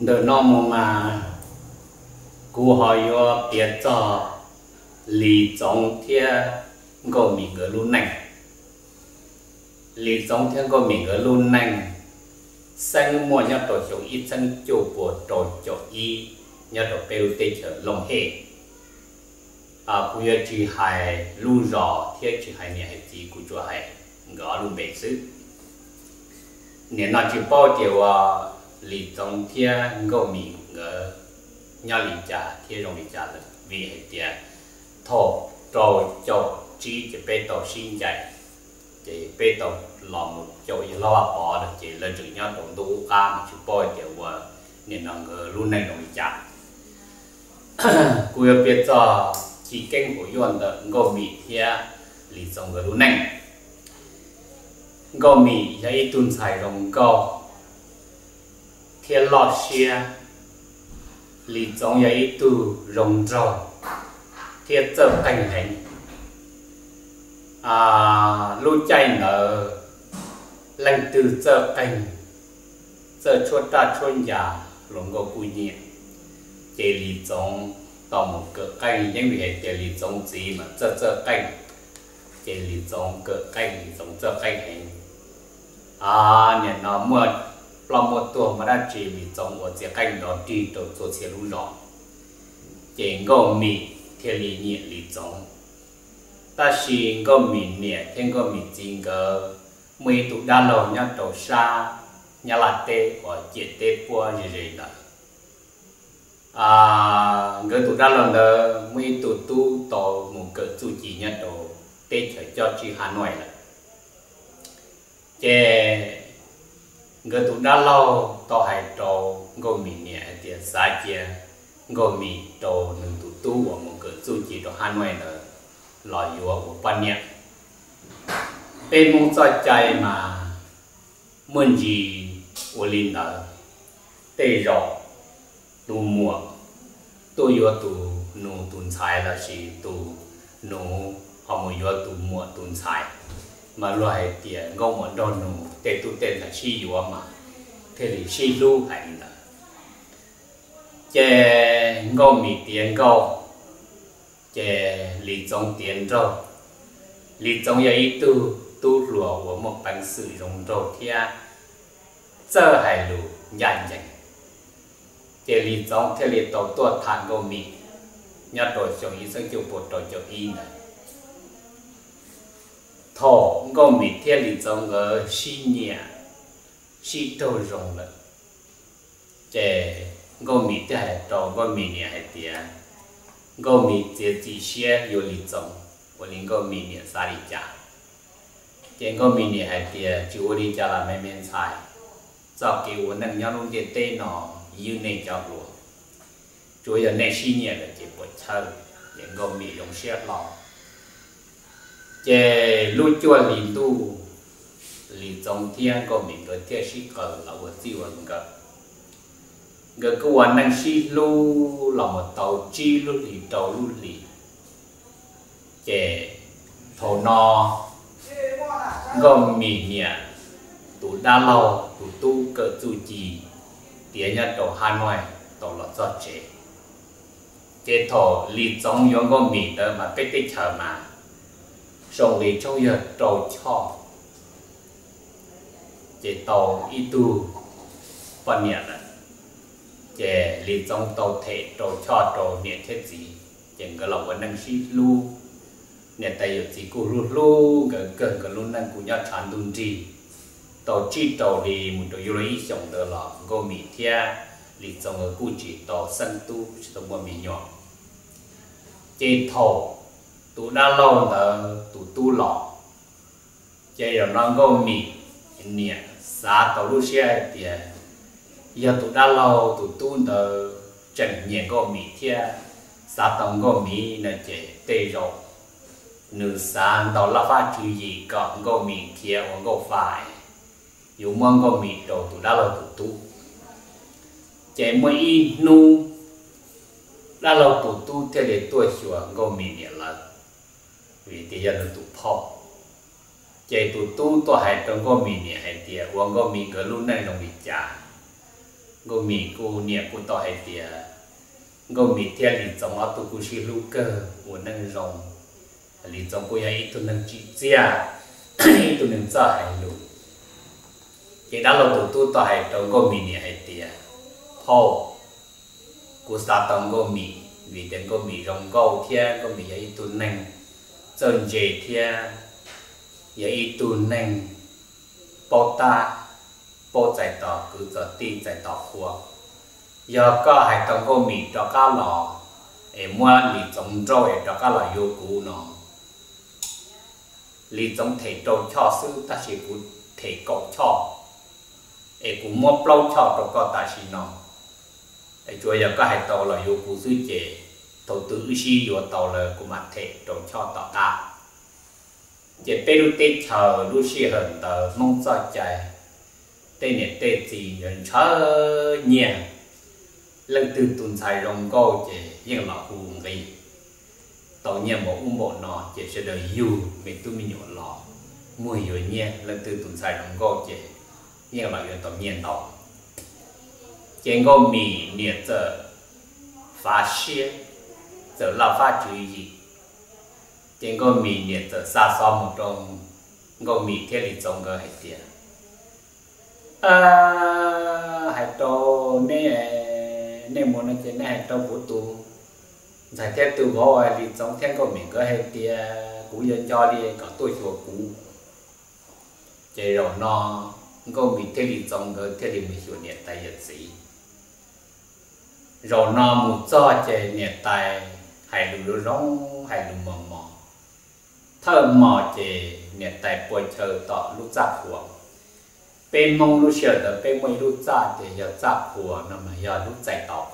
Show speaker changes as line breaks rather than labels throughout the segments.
đỡ nó mà cú hỏi yo biết cho lý giống thiên có mình ở luôn này lý giống thiên có mình ở luôn này sang mua nhớ tổ chồng ít sang chỗ của tổ chồng y nhớ tổ bêu tê chở lồng hệ cú yo chỉ hay lưu rõ thiên chỉ hay nhẹ chỉ cú cho hay gõ luôn bể xứ nên nó chỉ bao tiêu lý giống thiên có mình ở nhà lý trả thiên rong lý trả là vì hệ tiền thổ rồi cho chi chỉ bê tàu sinh chạy chỉ bê tàu làm một chỗ gì lo bỏ được chỉ là chữ nhau tổng đủ ca mà chụp bôi kiểu nên là người luôn này đồng trả cúi biết cho chỉ kênh của yuan đó ngô mỹ thì lý do người luôn này ngô mỹ hay tuân xài đồng câu thiên lọt xe lý do hay tu rồng rồi thiên trở cảnh hình lưu chạy nở lành từ giờ cảnh giờ chuột ta chuột già lòng ngô cùi nhẹ chế lý giống tao một cái cảnh những việc chế lý giống gì mà giờ cảnh chế lý giống cái cảnh lý giống giờ cảnh hình nhà nó mua làm một tuổi mà đã chế lý giống ở chế cảnh đó đi đầu做chế lưu rõ chế ngô mỹ thiên lý nhẹ lý giống ta xin ngô mỹ nhẹ thiên ngô mỹ chính cái mấy tụ đa lầu nhá đầu xa nhá là tê hoặc chết tê qua gì đó người tụ đa lầu đó mấy tụ tu tổ một cái chủ chỉ nhá đầu tê cho chị Hà Nội là chế người tụ đa lầu tổ hay đầu ngô mỹ nhẹ thì xa chia ngô mỹ đầu nương tụ tu của một cái chủ chỉ đầu Hà Nội là lò yếu của ban nhẹ bên mong cho chạy mà muốn gì của linh ở tây rõ tu mùa tôi yếu tu nô tuần sai là gì tu nô họ muốn yếu tu mùa tuần sai mà loại tiền ngô muốn đòn nô tây tu tên là si yếu mà thế thì si lưu hành là chế ngô mì tiền câu chế lý trong tiền rồi lý trong ấy tu lúa của một bản sử dụng rồi thì giờ hay lù nhanh nhanh chế lý trong theo lý tàu tua thang gồm mì nhớ đổi chồng ý sang chịu bột đổi chồng ý này thổ gồm mì theo lý trong ở xí nhẹ xí trâu rồng là chế gồm mì theo hệ trâu gồm mì nhẹ hệ tiền gồm mì chế chỉ xe yêu lý trong của linh gồm mì nhẹ xa lý trả cái gồm mì nhẹ hệ tiền chú đi trả là mấy men xài do cái uốn năng nhau luôn cái tên nó yêu này cho luôn chủ yếu này xí nhẹ là chỉ bột thơ những gồm mì dùng xe lò cái lưu chua lý tu lý trong thiên gồm mì cái thiên sĩ cờ là một tiêu ẩn cờ cái uốn năng xí lưu là một tàu chi lưu lý tàu lưu lý cái thổ nó gồm mì nhẹ tụ đa lâu tụ tu cỡ chủ trì tiếng nhật tổ Hà Nội tổ là do chế thổ lý trong những con mì đó mà cái tích hợp mà xong lý trong giờ tổ cho chế tổ y tu phần nhật là chế lý trong tổ thể tổ cho tổ nhật thế gì chế cái lòng vẫn năng sĩ lưu nhật tay有几股噜噜个luôn năng cũng nhớ传动gì tổ chi tổ đi một tổ yêu lý sống được là gồm mì thia lý trong ở cụ chỉ tổ sân tu trong một mì nhỏ chế thổ tụ đa lâu là tụ tu lọ chế rồi nó gồm mì nhẹ xa tổ lúc xe thì giờ tụ đa lâu tụ tu là chẳng nhẹ gồm mì thia xa tổng gồm mì là chế tê rồi nữ sáng đó là phát chú gì có gồm mì thia hoặc gồm phải dù mong có mì đồ tụ đã là tụ tu chế mỗi y nu đã là tụ tu theo để tuổi sửa có mì nhẹ là vì thế giờ là tụ phò chế tụ tu tôi hay trong có mì nhẹ hay tiệt uống có mì cái lúc này đồng bị trả ngô mì cô nhẹ cô tỏ hay tiệt ngô mì theo lì giống ở tụ cô xí lu cơ của nâng rồng lì giống cô ấy tụ nâng chỉ chia tụ nâng cho hay lu cái đó là tụ tỏ hay trong ngô mì nhẹ hay tiệt phô cô sa tông ngô mì vì đến ngô mì rồng gâu theo ngô mì ấy tụ nâng chân dễ theo ấy tụ nâng bao ta bao giải tỏ cứ giờ ti giải tỏ khua giờ có hai tông có mì cho cá lò em mua lì giống rồi cho cá lò vô cũ nó lì giống thể trâu cho sư ta chỉ cũng thể cậu cho em cũng mua plau cho cho có ta chỉ nó em chúa giờ có hai tàu là vô cũ sư chế tàu tự si vô tàu là của mặt thể trâu cho tàu ta chế bê lúc tết chờ lúc xí hận tờ mong cho chạy tên này tên gì nhận chớ nhẹ lần từ tuần sai rong câu chế nhưng là hùng gì tàu nhẹ một bộ nọ chế sẽ đời yêu mình tôi mình nhọn lọ mùi rồi nhẹ lần từ tuần sai rong câu chế nhưng là yêu tàu nhẹ tàu chế ngô mì nhẹ giờ phá xế giờ là phá chú ý trên ngô mì nhiệt giờ xa xăm một trong ngô mì theo lịch trong cái tiền hai trâu nè muốn nói chuyện này hai trâu phụ tu giải theo từ vô lịch trong theo ngô mì cái hai tiền cũ dân cho đi có tôi chùa cũ chạy rồi nó ngô mì theo lịch trong cái theo lịch mì chùa nhiệt tại nhật sĩ rồi nó một cho chạy nhiệt tại hai lũ rong hai lũ mầm mò thơ mò chế nhiệt tại bồi chờ tọ lúc giáp của bên mông lúc sửa được bên mông lúc giáp thì giờ giáp của nó mà giờ lúc chạy tọ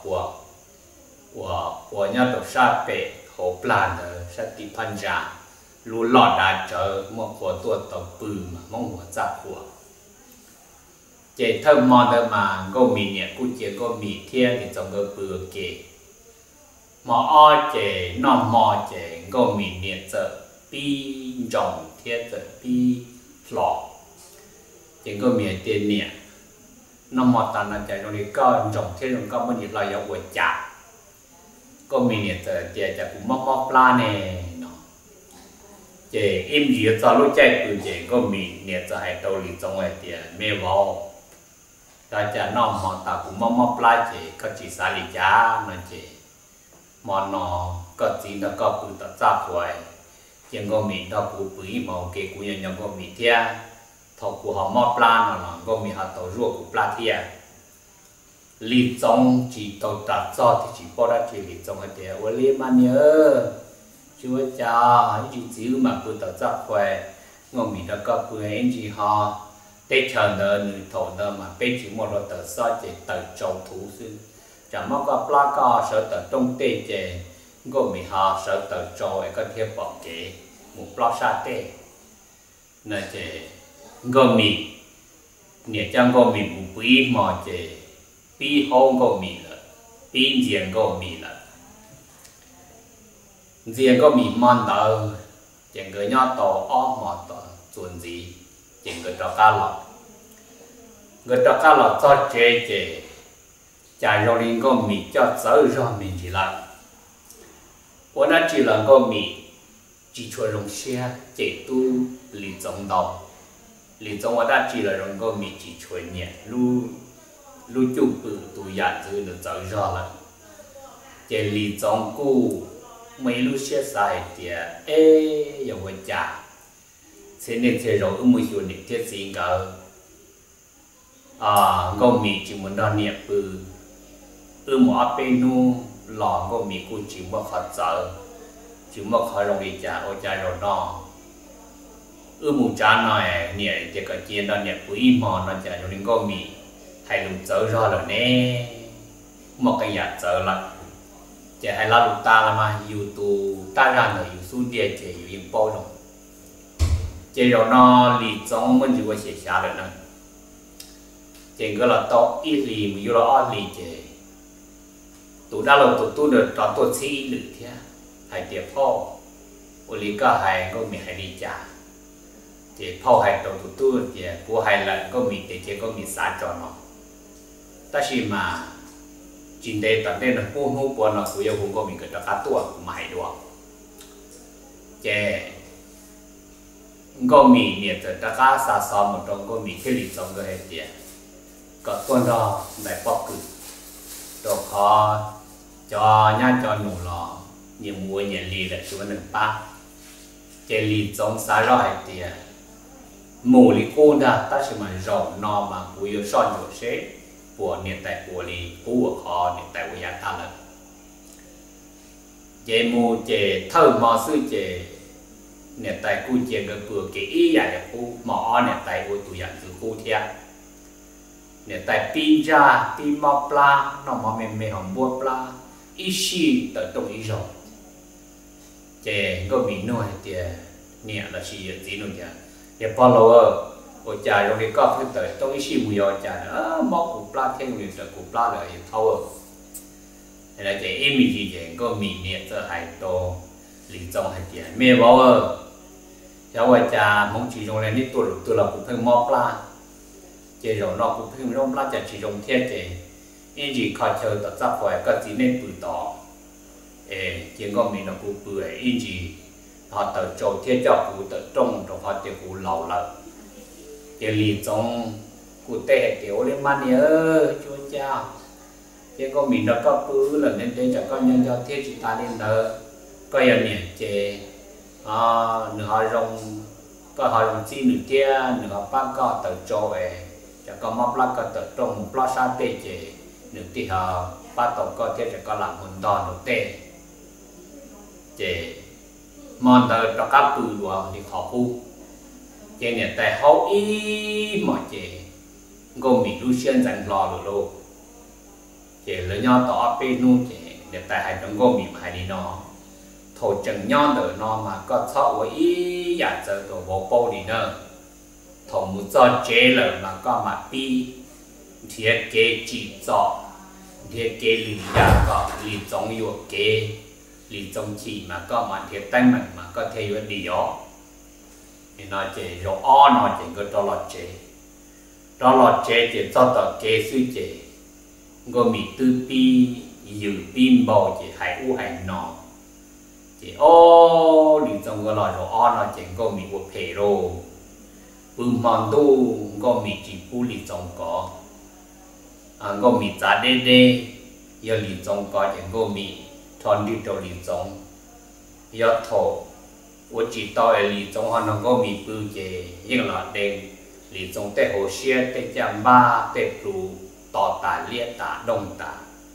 của nhau tổ sa bể hồ plan ở sa tị pan già lúc lọt đã chờ một của tua tàu bự mà mong của giáp của chế thơ mò đó mà gô mì nhiệt cú chế gô mì thiên thì trong cái bự kề mò o chế nó mò chế gô mì nhiệt giờ bi rồng thiết giờ bi lọ chỉ có miền tiền nè nó mọt tàn là chạy trong đi có rồng thiết rồng có bao nhiêu loại dầu quậy chả có miền nè giờ chạy chạy cũng móc móc la nè nó chỉ im gì cho lúc chạy từ chỉ có miền nè giờ hay đầu lì trong ngoài tiền mê vào ta chạy nó mọt ta cũng móc móc la chỉ có chỉ xả lì chả nó chỉ mọt nó có chỉ nó có bự tập giáp rồi chẳng có mình đó cụ bưởi màu kê cụ nhận có mình thia thọ cụ họ mót plan là có mình họ tàu ruộng cụ plan thia lì trong chỉ tàu đặt cho thì chỉ bỏ ra chỉ lì trong hay thế ở liên man nhớ chúa cha chỉ chịu mà cụ tàu giáp khỏe ngon mình đó có bưởi anh chị họ tết chờ nợ người thọ nợ mà bên chỉ một tờ so chỉ tờ trâu thú xuyên chẳng mong có plan có sở tờ trong tê chè có mình họ sợ tờ trôi có thể bỏ kế một lo sa tê là chế có mình nhẹ chẳng có mình một quý mà chế bí hôn có mình là bí diện có mình là diện có mình mòn đầu chẳng có nhau tàu ốm mà tàu chuẩn gì chẳng có cho cá lọt người cho cá lọt cho chế chả rồi nên có mình cho sợ rồi mình chỉ là我那只能够米，只出龙虾，这都离中道，离中我那只能够米只出年，路就不都样子就走着了，这离中古没路些啥的，哎，有个家，现在这肉没有你这几个，个米只么那年不，么边路。lò có mì cu chỉ mất khó sợ chỉ mất khó lòng đi chả ô chả rồi nó mù chả này nhẹ chỉ có chiên đó nhẹ quý mò nó chả rồi nên có mì hay lụt dở ra rồi nè một cái giặt dở là chả hay là lụt ta là mà yêu tu ta ra rồi yêu xuống địa chỉ yêu yên bao rồi chỉ rồi nó lì trong mình chỉ có sẽ xả được nữa chỉ có là to ít lì mà yêu là lì chỉ tụi đã lâu tụi được cho tôi xí được thế hay tiệp phô ô lý có hay có mình hay đi trả thì phô hay tụi tôi thì của hay lần có mình thì chỉ có mình xả cho nó ta chỉ mà chính đây tận đây là hôn hôn buồn là của yêu hôn có mình cái đó cá tua mà hay đùa chè có mình nhiệt từ ta cá xa xa một trong có mình cái lịch trong cái hệ tiền có tuần đó lại bóc cử rồi khó cho nhá cho nụ lò nhiều mua nhiều lì là chúa nâng ba chè lì trong xa rõ hệ tiền mù lì cô đã ta chỉ mà rộng nó mà của yêu son rồi sẽ của nhiệt tại của lì của khó nhiệt tại của nhà ta là chè mù chè thơ mò sư chè nhiệt tại của chè cái bữa cái ý là của mỏ nhiệt tại của tụi nhà từ của thiệt nhiệt tại pin ra pin mò pla nó mò mềm hồng bua pla ý xì tới trong ý rồi chè có bị nuôi thì nhiệt là gì gì nữa nhỉ để bao lâu ở nhà rồi có cái tới trong ý xì mùi ở nhà mò của pla thêm người tới của pla là thâu thế là chè em gì chè có mì nhiệt cho hai tô lý trong hai tiền mẹ bảo cháu ở nhà mong chỉ dùng lên đi tôi là cũng phải mò pla chè rồi nó cũng phải mò pla chè chỉ dùng theo chè em chỉ khai chơi tập tập phải có gì nên bự to chỉ có mình nó cũng bự em chỉ họ tự trồng theo cho cũng tự trồng rồi họ thì cũng lâu lắm chè lý trong cũng tệ kiểu lên mà nhớ chúa cha chỉ có mình nó có bự là nên để cho con nhân cho theo chúng ta lên đó coi như nhỉ chè nửa họ rong có họ rong chi nửa kia nửa ba có tự trồng về cho con móc lá có tự trồng một lá sa tê chè nửa thì họ ba tổ có theo cho con làm hồn đòn nửa tê chè mòn tờ cho các bự đùa thì khó khu chè nhỉ tại hậu ý mọi chè gồm bị lưu xuyên dành lò được luôn chè lớn nhau tỏ bên nu chè để tại hai trong gồm bị hai đi nó thổ trần nhon đỡ nó mà có thọ với ý giả giờ tổ bộ bầu đi nữa thổ một do chế lở mà có mà pi thiết kế chỉ rõ thiết kế lì giả có lì giống yêu kế lì giống chỉ mà có mà thiết tay mình mà có thể yêu đi đó thì nó chế rồi o nó chế có cho lọt chế chế cho tờ kế sư chế gồm bị tư pi dự pin bầu chế hải u hải nọ chỉ ô lý trong cái loại rồi on là chỉ có mình một thể rồi bùm mòn tu có mình chỉ phụ lý trong có có mình giá đê đê giờ lý trong có chỉ có mình thon đi cho lý trong giờ thổ我只到lý trong họ nó có mình bự chế nhưng là đen lý trong tế hồ xe tế chạm ba tế trụ tỏ tả liệt tả đông tả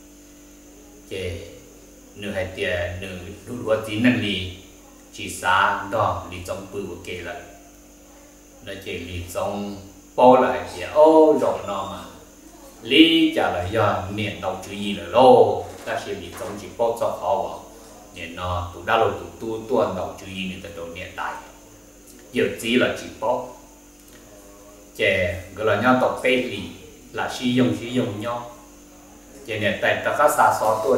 chế nửa hai tiền nửa đủ đủ tí năng lì chỉ xa đó lì trong bự của kê lại nó chỉ lì trong bao lại thì ô rộng nó mà lý trả lại do niệm đầu chữ gì là lô ta sẽ lì trong chỉ bao cho khó vào niệm nó tụ đa lô tụ tu tuần đầu chữ gì nên đầu niệm đại nhiều chỉ là chỉ bao trẻ gọi là nhau tộc tê lì là sử dụng nhau trẻ niệm tại ta các xa xó tuổi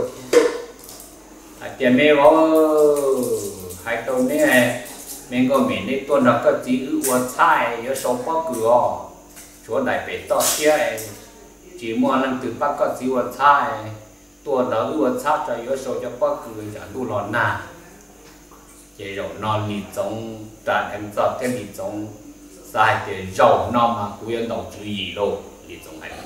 tiền mẹ bảo hai câu này mình có mình đi tuần đó có chỉ uống菜有手包cửa chỗ đại bể to xe chỉ mua lần từ bắc có chỉ uống菜tuần đó uống菜cho有手cho bao cửa chẳng đủ lon nà chỉ rồi non lì giống trả em cho thêm lì giống sai thì rồi non mà cũng yên đầu chú ý luôn lì giống này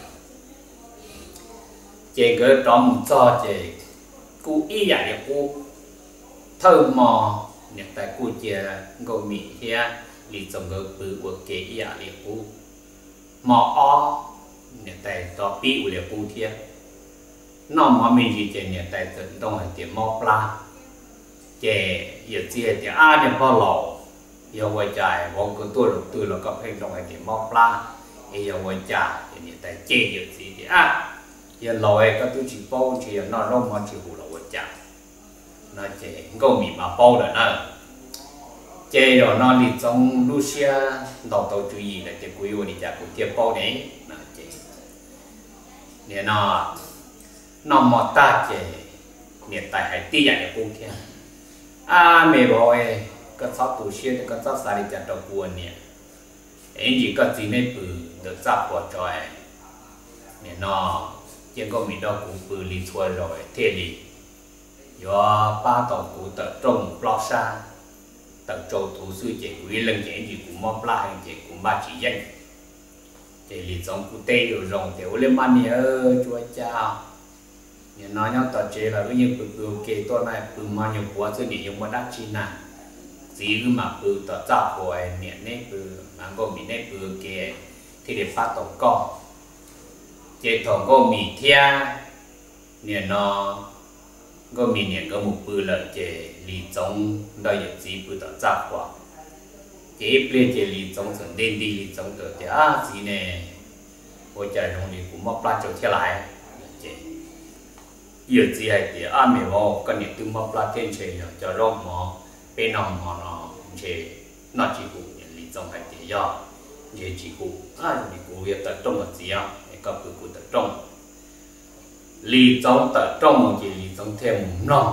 chỉ cái trong cho chỉ cú ý giả để cú thơ mò nhận tại cú chia gồm mỹ kia lý trong cái bự của kế ý giả để cú mò o nhận tại đó bị của để cú thiệt nó mà mình chỉ chỉ nhận tại tận đông hay tiền mò pla chè giờ chia thì để bao lâu giờ quay trái vòng cái tôi là có phải đông hay tiền mò pla giờ quay trái thì nhận tại chè giờ gì thì giờ lòi các tôi chỉ bao chỉ nó rong mà chỉ hù là quật chả nó chỉ có mì mà bao được nữa chơi rồi nó đi trong Lucia đầu chú ý là cái quý đi chả cũng tiếp bao đấy nó chơi nên nó mà ta chơi hiện tại hay tí giải cũng thế mẹ bảo cái sáu tuổi xưa cái sáu歳đi chả đầu buồn nè anh chỉ có gì này bự được giáp vào trời nên nó chỉ có mình đâu cũng bự lì thua rồi thế lì do ba tàu cũng tập trung lo xa tập trung thủ sư chỉ quý lần chỉ gì cũng mong lại chỉ cũng ba chỉ danh chỉ lì giống cũng tê rồi rồng thì lên man nhớ chúa cha nhà nói nhau tập chế là cái như bự ok tôi này bự mà nhiều quá chứ để dùng mà đắt chi nào gì mà bự tập tập của em miệng này bự mà có bị này bự kia thì để phát tổng con chế thằng có mì thia nè nó có mì nè có một bự lợi chế lì giống đây là gì bự tập tập quá chế plei chế lì giống dần đen đi lì giống được chế gì nè ôi trời trong này cũng móc ra chỗ thế lại chế giờ gì hay thì mẹ vô cái này tôi móc ra trên chế cho rong mỏ bên nòng họ nó chế nó chỉ cũng lì giống hay thì do chế chỉ cũng thì cũng việc tập trung một gì á có cứ tập trung lì giống tập trung một chỉ lì giống thêm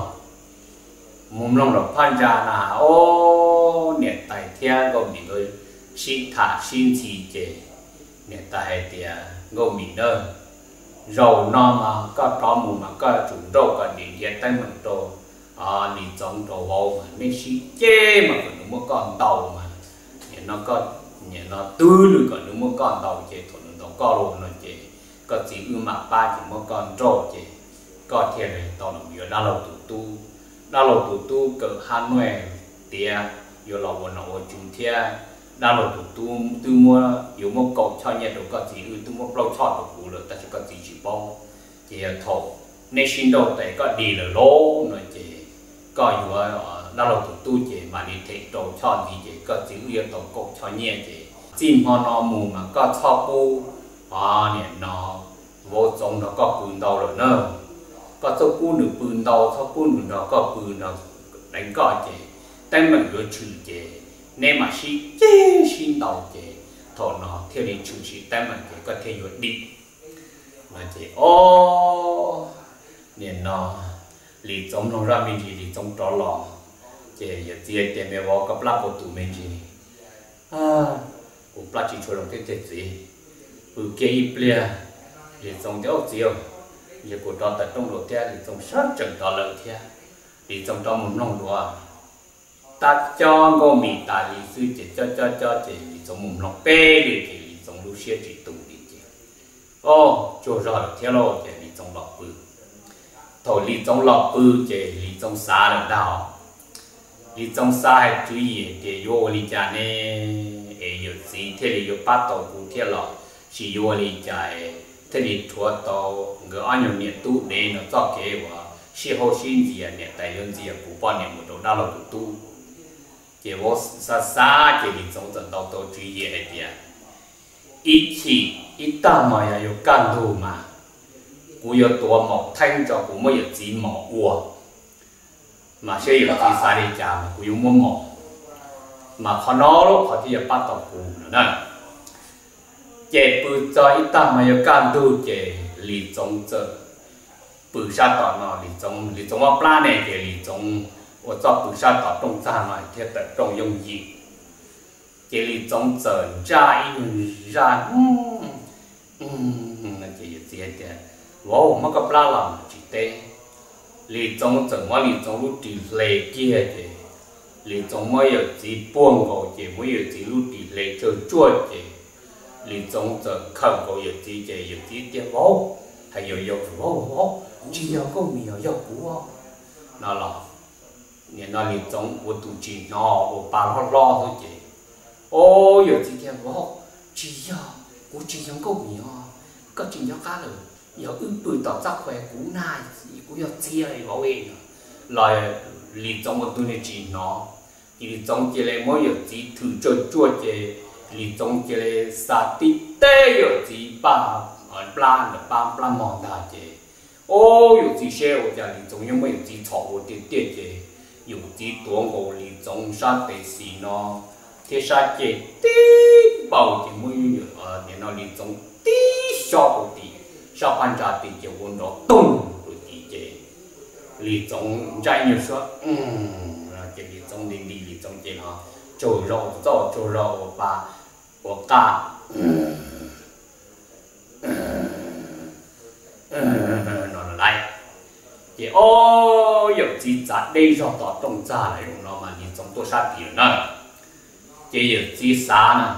mồm lòng rồi phan ra là ô nè tại thiên có mình ơi xin thả xin gì chế nè tại thì có mình ơi rầu nó mà có trò mù mà có chủ rầu có điện hiện tay mình đồ lì giống đồ vô mà nên xin chế mà còn nó còn tàu mà nè nó có nè nó tư rồi còn nó còn tàu chế thôi nó có luôn nó chế có chỉ mà ba chỉ mới còn rầu chế có thiên này tàu nó nhiều đa lâu tu đa lâu tu cỡ Hà Nội tia yêu lâu bọn nó chúng thia đa lâu tu mua yêu mua cầu cho nhà đồ có chỉ tu mua lâu cho đồ cũ rồi ta sẽ có chỉ bao chỉ thầu nên xin đầu tại có đi là lố nói chỉ có yêu đa lâu tu chỉ mà đi thấy đồ cho gì chỉ có chỉ yêu đồ cầu cho nhà chỉ chim hoa nó mù mà có cho bu nè nó vô trong nó có cuốn đầu rồi nữa có số cuốn được bùn đầu số cuốn được nó có bùn nó đánh coi chế tay mình vừa trừ chế nên mà xí chế xin đầu chế thọ nó theo đi trừ xí tay mình chế có thể vừa đi mà chế ô nên nó lì giống nó ra mình chỉ lì giống trò lò chế giờ tiền tiền mẹ vợ cấp lá bộ tụ mình chỉ cũng lá chỉ cho đồng thế gì kia ít lia lì giống thế ốc chiều giờ của trò tập trung đầu tiên thì trong sát trận trò lợi theo thì trong trò một nông đùa ta cho cô mì ta lý sư chỉ cho chỉ trong một nông bê thì trong lúc xe chỉ tụng đi chỉ cho rồi theo lo chỉ lý trong lọc bự thổi lý trong lọc bự chỉ lý trong xa được đào lý trong xa hay chú ý để vô lý cha nè yêu gì thế thì yêu bắt đầu cũng theo lo chỉ vô lý cha thế thì thua tàu người anh nhiều nhiệt tu để nó cho kế và khi họ xin gì nhiệt tài lượng gì cũng bao nhiêu một đầu đa là tu chỉ vô xa chỉ đi trong trận đấu tôi chú ý hay gì ít thì ít ta mà yêu can thủ mà cũng yêuตัวmột thanh cho cũng mới yêu chỉ một uo mà sẽ yêu chỉ sai đi chả mà cũng yêu một mà họ nói lúc họ thì yêu bắt đầu cũng nữa chế bự cho ít ta mà yêu can thủ chế lý trong giờ bự sát tỏ nó lý trong mà plan này chế lý trong我做不杀到东山来，贴的中用意，这里种整扎一扎，那这也这点，我们个不拉了，只得，里种整我里种路地雷接的，里种我有几半个节，我有几路地雷就做的，里种整看过有几节有几点我，还有我，只要个没有股哦，那了。nên nó liền giống của tụi chị nó của bà nó lo thôi chị ô giờ chị kêu vô chị giờ của chị giống câu gì ho có chị nhớ cá rồi giờ bự tỏ sắc khỏe cú này cú giờ chia này bảo vệ rồi liền giống của tụi này chị nó liền giống chị này mỗi giờ chị thử chua chị liền giống chị này sa tít tê giờ chị ba ba mòn đà chị ô giờ chị xe của nhà liền giống như mấy giờ chị thọ của tiền chị有几多个里中山的是呢？贴上些低包的没有然后里中低小的小班家的就问到咚的这里中在你说这里中里中这哈就肉我把我干 nó lại chị ô giờ chị trả đây cho tỏ trong ra lại rồi nó mà nhìn trong tôi sát tiền nè chị giờ chị xa nè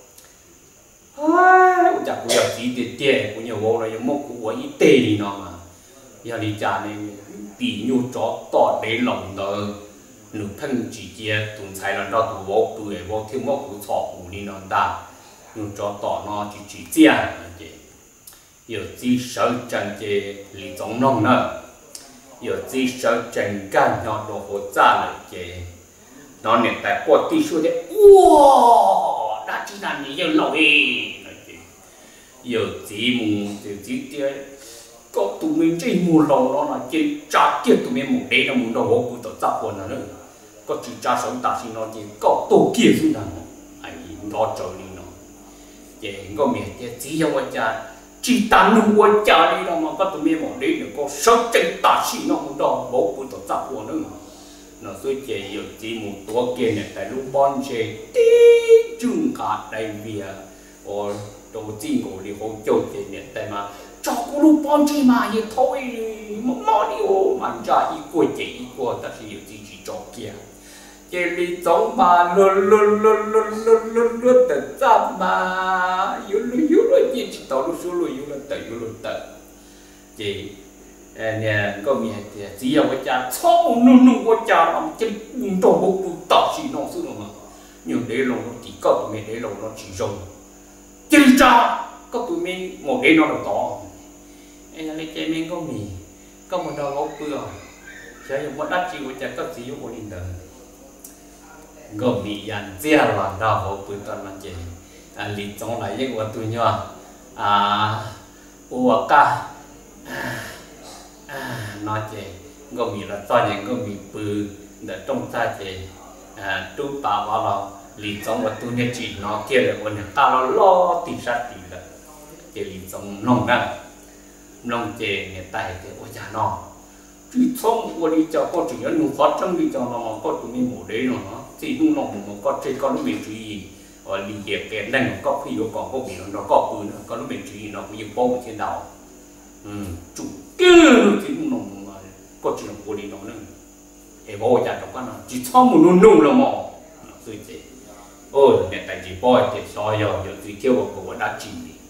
ôi chả cũng giờ chị tiền cũng nhiều vô là những mốc của ít tê đi nó mà giờ đi trả này tỷ nhu cho tỏ đấy lòng đó nụ thân chỉ chia tuần sai lần đó tụ vô tụ để vô thiếu mốc của thọ của đi nó ta nụ cho tỏ nó chỉ chia giờ chỉ sợ chẳng chị lý giống nông nữa giờ chỉ sợ chẳng gan nhỏ đồ hồ ra lại chị nó nên tại qua tí số đấy wow đã chỉ là như lâu giờ chỉ mùng chỉ có tụi mình chỉ mù lòng nó là chỉ trả tiền tụi mình một đấy là mù đầu hồ của tổ tập quần nữa có chỉ trả sống ta xin nó chỉ có tổ kia xuống đằng anh nó trời đi nó chị có miệng chỉ cho anh cha chỉ ta nung quan trả đi đâu mà có tụi mình một đấy được có sống chân ta xin nó một đầu hồ của tổ tập quần nữa nó suy chế giờ chỉ một tổ kia này tại lúc bon chế tí chung cả đại việt or đầu tiên của đi hỗ trợ chế này tại mà cho cô lúc bon chế mà vậy thôi mà đi ô mà ra ít quay chế ít quay ta chỉ chỉ cho kia chế đi giống mà luôn tự tập mà yếu luôn chỉ tao lúc số luôn yếu luôn tự chế nè có mi thì chỉ có cha chó nung có cha làm chân đồ bộ tao chỉ nó xứ mà nhưng để lòng nó chỉ có tụi mình để lòng nó chỉ dùng chân cha có tụi mình một cái nó là to anh là lấy chơi mình có mì có một đầu gốc bừa chơi một đắt chỉ của cha có chỉ một linh đời có mì ăn dẻ là đầu gốc bừa toàn là chơi lý trong lại những của tụi nhỏ ua ca nói chè ngô mì là to những ngô mì bự để trong ta chè tu bảo vào là lý trong và tu nhật chỉ nó kia là còn ta nó lo tìm sát tìm là chè lý trong nông ra nông chè người ta thì ôi cha nó chỉ xong qua đi cho con chỉ nhớ nụ khó trong đi cho nó có tụi mình mổ đấy nó chỉ nụ nông một con chơi con nó bị chú ý ở lý hiệp cái này có khi nó còn có bị nó có bự nữa con nó bị chú ý nó cũng như bông trên đầu chủ kia thì nó có chuyện của đi nó nữa, em bảo cha trong cái nó chỉ cho một nung là mò, rồi thế, ôi hiện tại chỉ boy thì soi rồi chỉ kêu vào của đã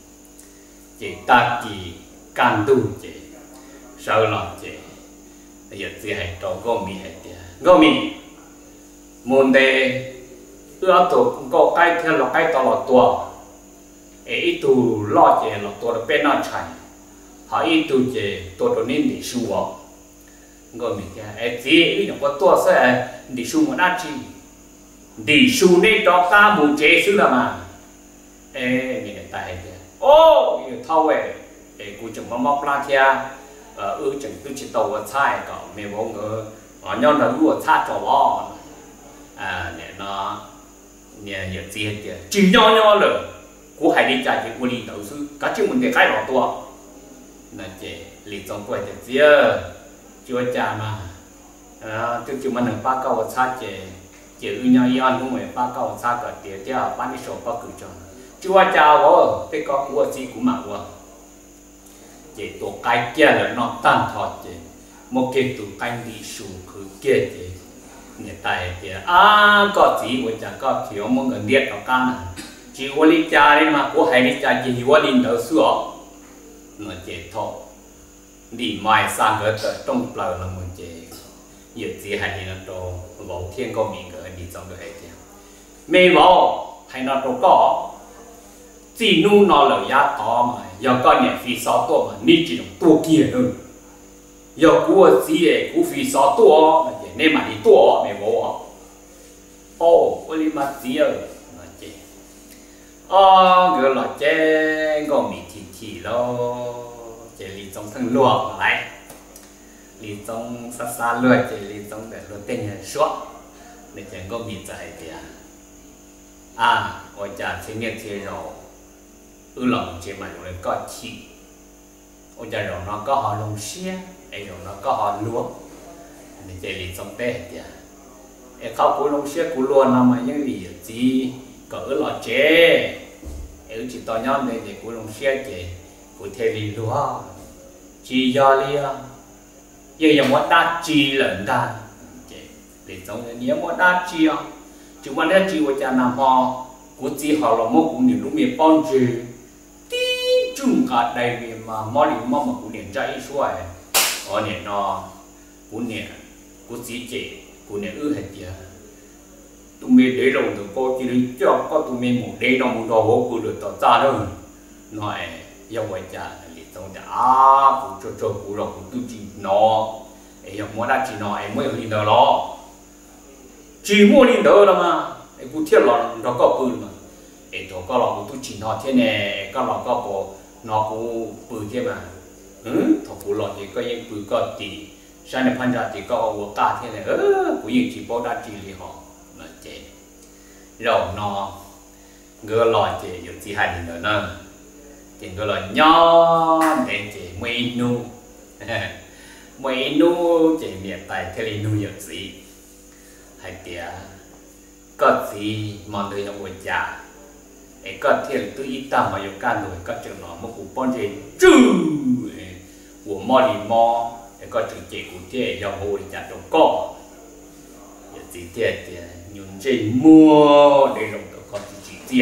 chỉ ta chỉ can tu chỉ sao làm chỉ, bây giờ chỉ hay trò gom mì môn đề ưa tổ có cái theo là cái to là tua, ấy tu lo chỉ là tua là bên nào chạy họ ít tu chế tôi cho nên đi xuống ngồi mình cái gì ít nó có tua sẽ đi xuống một đắt chi đi xuống nên cho ta muốn chế xứ là mà mình cái tài thế ô nhiều thâu ấy cụ chồng móc la kia chồng tôi chỉ tàu ở sai cả mình bảo ngờ họ nhau là lúa xa cho bò để nó nhiều gì hết chỉ nhau rồi cú hay đi chạy thì cú đi đầu sư cả chứ mình để cái lọ tua là chị lý trong quầy thì chưa cha mà tôi chịu mình ba câu sát chị ư nhau yên không phải ba câu sát cả tiền chứ bán đi sổ có cử cho chưa cha vô cái có của gì cũng mặc vô chị tổ cái kia là nó tan thọt chị một cái tổ canh đi xuống cứ kia chị người ta chị có gì của cha có thiếu một người biết ở căn chỉ có đi cha đi mà của hay đi cha chỉ có đi đầu sữa nó chế thọ đi mai sang cái trong bờ là mình chế giờ chỉ hay là đồ bảo thiên có mình cái đi trong cái hệ thế mày bảo hay nó đồ có chỉ nu nó là giá to mà giờ có nhà phi sáu to mà ní chỉ to kia nữa giờ của gì ấy của phi sáu to mà chế nên mà đi to mày bảo ô tôi đi mà gì rồi nó chế cái là chế có mình thì lo chỉ lý trong thằng luộc lại lý trong xa luộc chỉ lý trong để luộc tên là suốt để chẳng có bị giải thì ôi cha sinh nhật thì rồi lòng chỉ mà rồi có chi ôi cha rồi nó có họ lồng xia ấy rồi nó có họ luộc để chỉ lý trong tên thì ấy không có lồng xia của luôn nào mà những gì có lọ chế chỉ to nhon đây thì của lồng xe chỉ của thầy đi lúa chỉ do lia giờ giờ muốn đa chi lẫn đa để giống như nếu muốn đa chi à chúng mà đa chi của cha nam họ của chỉ họ là một cũng những lúc miền bon gì tí chung cả đại vì mà mỗi lần mà cũng niệm trái suy ở niệm nó cũng niệm cũng chỉ chỉ cũng niệm ư hết giờ tụi mình để lòng tụi cô chỉ đến cho có tụi mình một để lòng một đồ hố cũng được tạo ra đâu nói yêu quay cha thì xong đã cũng cho cũng rồi cũng tự chỉ nó em muốn đã chỉ nó em mới lên đó lo chỉ mua lên đó là mà em cũng thiết là nó có bự mà em thôi có lo cũng tự chỉ nó thế này có lo có bộ nó cũng bự thế mà thôi cũng lo thì có những bự có tỷ sáng nay phân ra thì có ô ta thế này cũng những chỉ bao đã chỉ li họ mà chế rồi nó ngỡ lo chế有几海里nữa thì ngỡ lo nhỏ để chế mấy nu chế miệt tại thế này nu有gì hay tiệt có gì món đời trong quê cha ấy có thể tự ý ta mà有干rồi có chừng nó một cú bón chế chú của mò đi mò ấy có chừng chế cú chế dòng hồ đi chặt trong cỏ有gì tiệt nhún chế mua để lòng tao có chỉ tiệt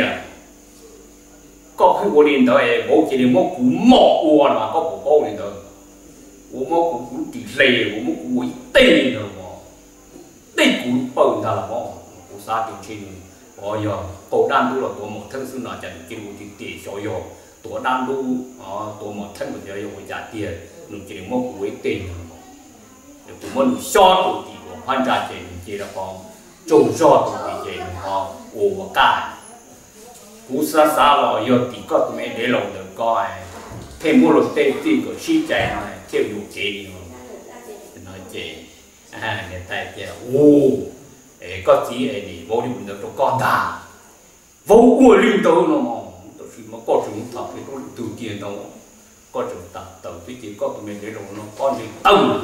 có khi我领导诶，我今天我估毛我嘛，我不包领导，我估地雷，我估一堆了嘛，堆估包他了嘛，我啥定钱，哦哟，多单都了多么，腾是那家就我的地小哟，多单都啊多么腾不了有我家地，你今天我估一堆了嘛，就我们小土地我判价钱，接着讲，种小土地钱哈，我干。cú sa sa lo yo tí có tụi để lòng được coi thêm mua lột tê tí của xí chạy này theo dụ chế đi nói chế người ta chế có gì này vô đi được cho con ta vô uổng liên đâu nó mà tôi chỉ mà có chúng thật thì tôi từ tiền đâu có chúng thật đầu tí chỉ có tụi để lòng nó con gì tông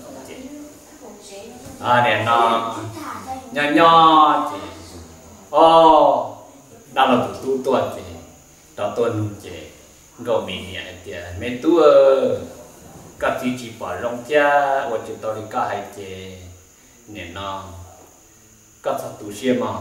này nó nhỏ chế đó là tụi tôi chứ đó tôi nuôi chứ rồi mình nhảy thì mấy tôi các chị chỉ bảo rong cha hoặc chỉ tôi đi cả hai chứ nên nó các sao tụi xem mà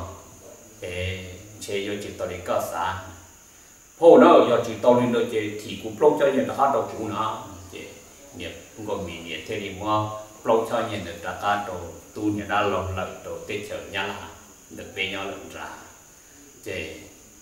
chế rồi chỉ tôi đi cả sáng hôm đó rồi chỉ tôi đi nơi chứ thì cũng lâu cho nhân nó đâu cũng nó chứ nghiệp rồi mình nhảy thế thì mua lâu cho nhân được ra cả đồ tu nhân đã lòng lợi đồ tết chợ nhà là được về nhau lần ra chế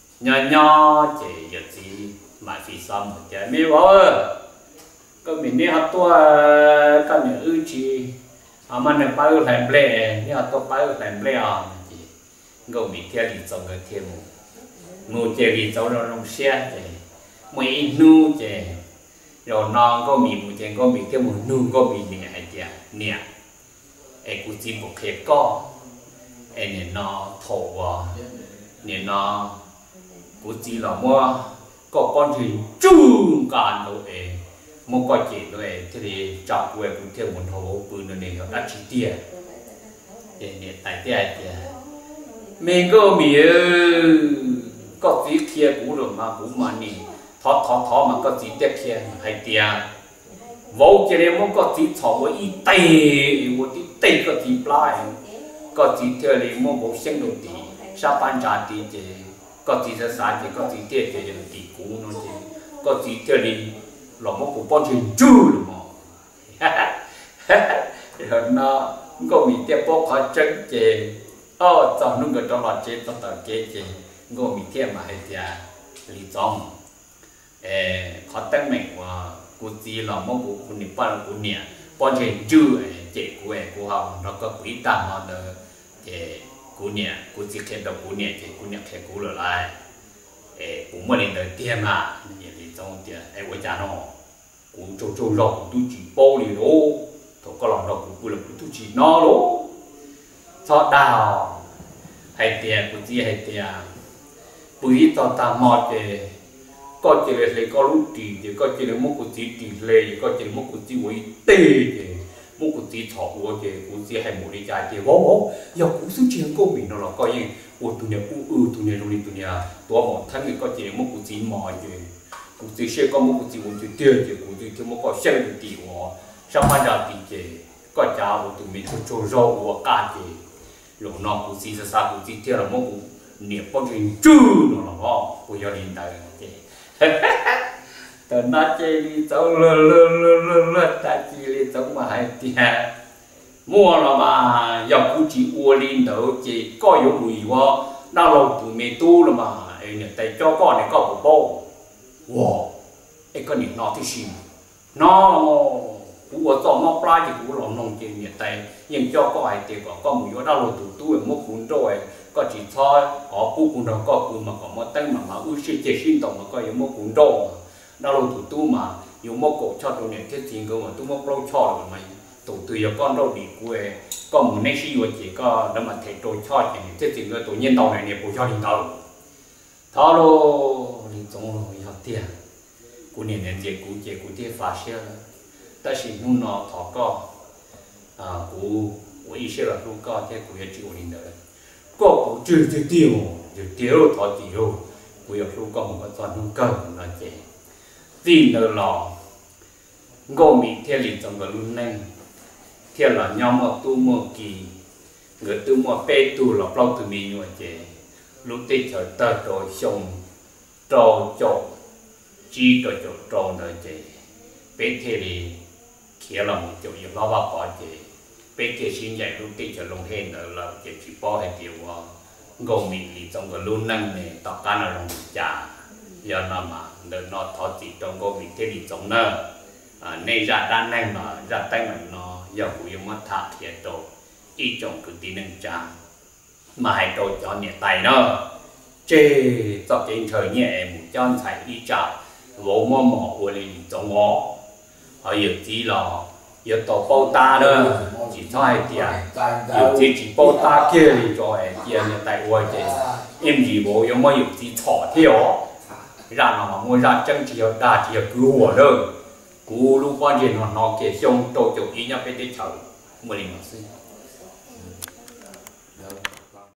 nhỏ chế giờ gì mà phi sao một chế mi vợ có mình đi học tua có những ưu chi mà nó bao làm lệ đi học tua bao làm lệ gì ngô mình theo đi trong cái theo ngô chế đi trong đó trong xe chế mấy nu chế rồi non có mình một chế có mình theo một nu có mình nhẹ chế nhẹ em cũng chỉ một cái co em nó thổ vào nên nó cũng chỉ là mua có con gì chung cả rồi mua coi chỉ rồi thì chọn quê cũng theo một hồ bự nữa này đã chỉ tiền để tại tiền mình có có gì kia cũng được mà cũng mà nè thọ mà có gì tiếp kia hay tiền vô cái này mua có gì thọ với ít tay có gì lại có gì theo này mua một sinh đồ tí sao ban trả tiền chứ có gì sẽ xài thì có gì tiền thì dùng tỷ cũ nó chứ có gì theo đi là một cục bón chuyện chú rồi mà rồi nó có bị tiếp bóc khó chân chứ trong lúc người trong loạt chế trong tờ chế chứ có bị tiếp mà hay thì lý trong khó tăng mạnh và có gì là một cục của niệm ban của niệm bón chuyện chú chế của họ nó có quý tạm mà được cú nhẹ cú chỉ khen đầu cú nhẹ thì cú nhẹ khen cú rồi lại cú mới lên đời tiền mà như vậy trong tiền quay cha nó cú trâu rồi cú chỉ bao đi đó thôi có lòng đâu cú là cú chỉ nó đó cho đào hay tiền cú chỉ hay tiền bùi to ta mọt thì có chỉ là có lúc thì có chỉ là một cú chỉ tỷ lệ có chỉ là một cú chỉ với tê thì một cái gì thọ của cái cũng hay một đi chạy thì vô giờ cũng sức chiến của mình nó là coi như tụi nhà tụi nhà trong đi tụi nhà một thân thì có chỉ một cái gì mò gì cụ chỉ sẽ có một cụ chỉ muốn tiêu chỉ cụ chỉ một có xem được tiền của sao mà ra tiền chỉ có trả của tụi mình cho rau của cá chỉ lúc nào cụ chỉ sa cụ chỉ tiêu là một cụ niệm bao nhiêu chú nó là bao cụ giờ hiện tại chỉ tớ nói chơi đi cháu lơ ta chỉ đi cháu mà hay tiền mua là mà giờ cụ chỉ uo lên đó chỉ có yếu mùi quá đau lòng tụi mình tu là mà này tay cho con này có một bao wow cái con này nó thì xịn nó của cho nó plai thì của lòng nông trên nhiệt tay nhưng cho có ai tiền có một yếu đau lòng tụi tôi một cuốn rồi có chỉ thôi họ phụ cuốn đó có cuốn mà có một tên mà ưu sĩ chế sinh tổng mà có yếu một cuốn rồi đau lòng tụi tôi mà yếu một cổ cho tụi này thiết tiền cơ mà tôi một lâu cho rồi mày tụi tôi con đâu đi quê có một nét sĩ chỉ có đó mà thầy tôi cho thì thiết tiền cơ tụi nhân tàu này của cho đi tàu tháo lô đi trong rồi học tiền cú niệm niệm chế cú tiền phá xe ta chỉ nung nó thọ co cú ý sẽ là lúc co thế cú chịu đi nữa có cú chưa tiêu thọ tiêu cú lúc co một cái toàn nung cân là chế vì nữa lò ngô mỹ theo lịch trong cái luôn này theo là nhau một tu một kỳ người tu một pe tu là bao từ mình như chế lúc tết thời ta rồi xong trâu chậu chi rồi chậu trâu nơi chế bên thế thì kia là một chỗ như lo bao bỏ chế bên thế xin dạy lúc tết thời lông hen nữa là chế chỉ bỏ hay điều gồm mình thì trong cái luôn năng này tạo ra là lòng trà giờ nó mà đợt nó thọ chỉ trong gồm mình thế thì trong nữa này ra đan năng mà ra tay mình nó giờ cũng yêu mất thả thiệt rồi ý trong cứ tí nâng trà mà hãy trôi cho nhẹ tay nó chê cho trên trời nhẹ một chân thầy đi chợ vô mò mò của lên trong ngõ ở giờ chỉ là giờ tổ bao ta đó chỉ cho hai tiền giờ chỉ bao ta kia thì cho hai tiền nhẹ tay quay chê em gì vô giờ mới chỉ thọ theo ra nó mà mua ra chân chỉ đa chỉ cứuหัว đó cú lúc quan chuyện nó kể xong trôi chỗ ý nhau bên đây chợ mới lên nó